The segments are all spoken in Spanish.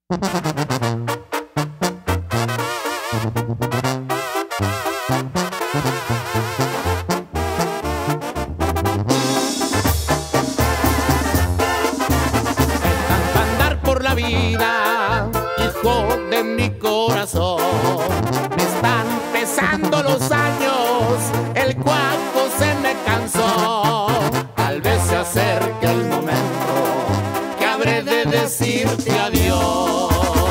Andar por la vida, hijo de mi corazón, me están pesando los años, el cuerpo se me cansó. Tal vez se acerque el momento que habré de decirte adiós.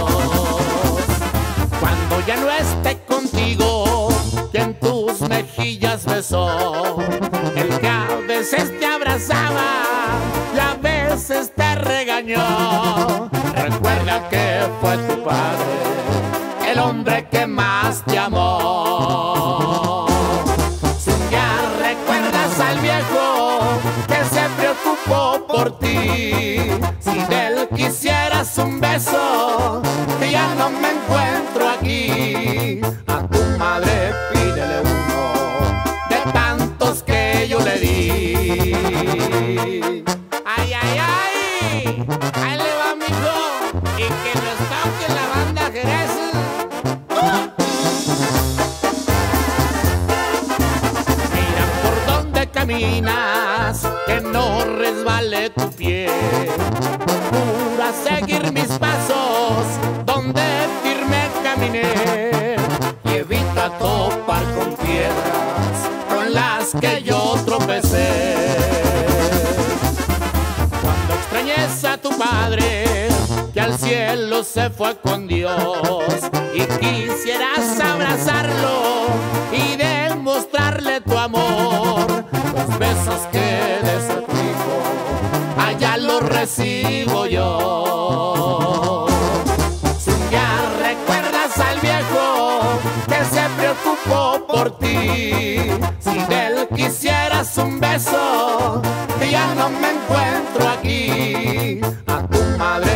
Cuando ya no esté contigo, quien tus mejillas besó, el que a veces te abrazaba y a veces te regañó. Recuerda que fue tu padre, el hombre que más te amó. Si un día recuerdas al viejo que se preocupó por ti, si de él quisieras un beso, ya no me encuentro aquí. A tu madre pídele uno de tantos que yo le di. Ay, ay, ay, ahí le va, mijo, y que nos toque la banda Jerez. Mira por dónde caminas, que no resbale tu pie. Procura seguir mis pasos donde firme caminé, y evita topar con piedras con las que yo tropecé. Cuando extrañes a tu padre, que al cielo se fue con Dios, y quisieras abrazarlo y demostrarle tu amor, los besos que de su hijo allá los recibo yo. Si un día recuerdas al viejo que se preocupó por ti, si de él quisieras un beso, ya no me encuentro aquí. A tu madre